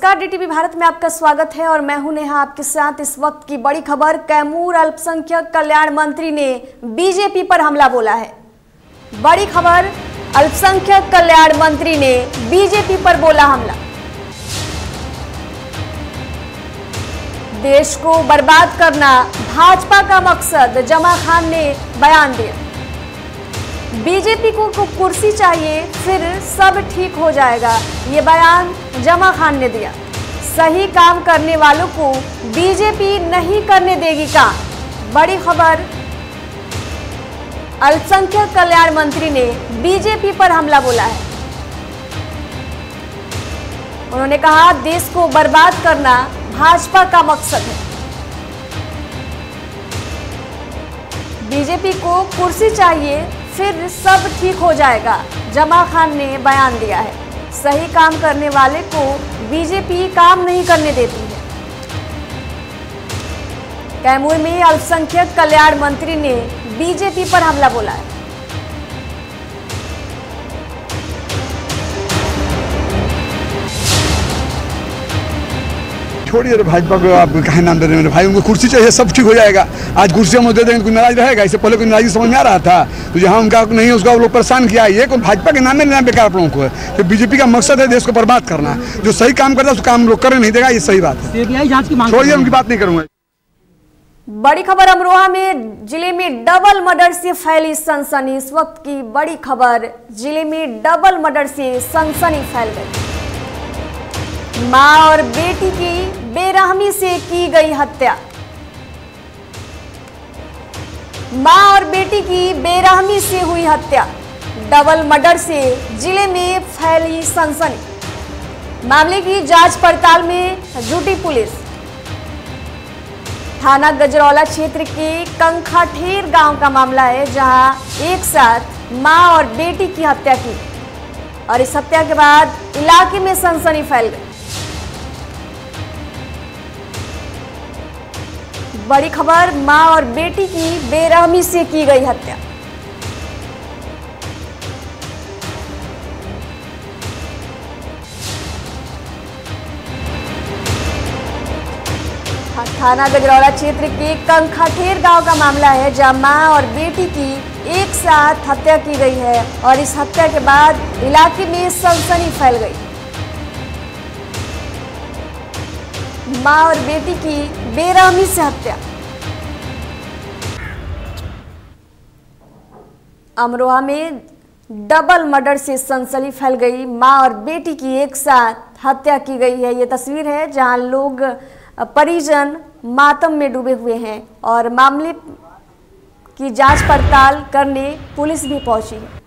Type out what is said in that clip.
नमस्कार, डीटीवी भारत में आपका स्वागत है और मैं हूं नेहा आपके साथ। इस वक्त की बड़ी खबर, कैमूर अल्पसंख्यक कल्याण मंत्री ने बीजेपी पर हमला बोला है। बड़ी खबर, अल्पसंख्यक कल्याण मंत्री ने बीजेपी पर बोला हमला। देश को बर्बाद करना भाजपा का मकसद, जमा खान ने बयान दिया। बीजेपी को कुर्सी चाहिए, फिर सब ठीक हो जाएगा, ये बयान जमा खान ने दिया। सही काम करने वालों को बीजेपी नहीं करने देगी काम। बड़ी खबर, अल्पसंख्यक कल्याण मंत्री ने बीजेपी पर हमला बोला है। उन्होंने कहा, देश को बर्बाद करना भाजपा का मकसद है। बीजेपी को कुर्सी चाहिए, फिर सब ठीक हो जाएगा, जमा खान ने बयान दिया है। सही काम करने वाले को बीजेपी काम नहीं करने देती है। कैमूर में अल्पसंख्यक कल्याण मंत्री ने बीजेपी पर हमला बोला है। छोड़िए भाजपा को, आप कहे नाम दे रहे हैं भाई, उनको कुर्सी चाहिए, सब ठीक हो जाएगा। आज कुर्सी हम दे देंगे, कोई नाराज रहेगा? इससे पहले कोई नाराजी समझ में आ रहा था, तो जहाँ उनका नहीं है उसका लोग परेशान किया। ये कोई भाजपा के नाम में लेना बेकार आप लोगों को है। तो बीजेपी का मकसद है देश को बर्बाद करना। जो सही काम करता है उसको काम लोग करने नहीं देगा, ये सही बात है। छोड़िए, उनकी बात नहीं करूँगा। बड़ी खबर, अमरोहा में जिले में डबल मर्डर से फैली सनसनी। इस वक्त की बड़ी खबर, जिले में डबल मर्डर से सनसनी फैल गई। मां और बेटी की बेरहमी से की गई हत्या। मां और बेटी की बेरहमी से हुई हत्या। डबल मर्डर से जिले में फैली सनसनी। मामले की जांच पड़ताल में जुटी पुलिस। थाना गजरौला क्षेत्र के कंखाठेर गांव का मामला है, जहां एक साथ मां और बेटी की हत्या की और इस हत्या के बाद इलाके में सनसनी फैल गई। बड़ी खबर, मां और बेटी की बेरहमी से की गई हत्या। थाना गजरौला क्षेत्र के कंखाठेर गांव का मामला है, जहां मां और बेटी की एक साथ हत्या की गई है और इस हत्या के बाद इलाके में सनसनी फैल गई। मां और बेटी की बेरहमी से हत्या। अमरोहा में डबल मर्डर से सनसनी फैल गई। मां और बेटी की एक साथ हत्या की गई है। ये तस्वीर है जहां लोग, परिजन मातम में डूबे हुए हैं और मामले की जांच पड़ताल करने पुलिस भी पहुंची है।